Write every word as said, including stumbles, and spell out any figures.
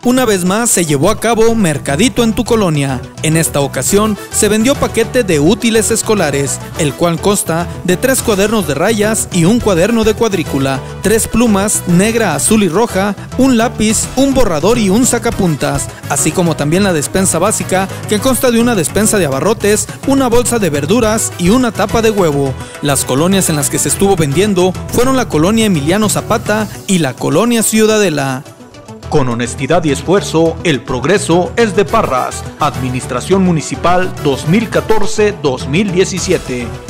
Una vez más se llevó a cabo Mercadito en tu colonia. En esta ocasión se vendió paquete de útiles escolares, el cual consta de tres cuadernos de rayas y un cuaderno de cuadrícula, tres plumas negra, azul y roja, un lápiz, un borrador y un sacapuntas, así como también la despensa básica, que consta de una despensa de abarrotes, una bolsa de verduras y una tapa de huevo. Las colonias en las que se estuvo vendiendo fueron la colonia Emiliano Zapata y la colonia Ciudadela. Con honestidad y esfuerzo, el progreso es de Parras. Administración Municipal dos mil catorce a dos mil diecisiete.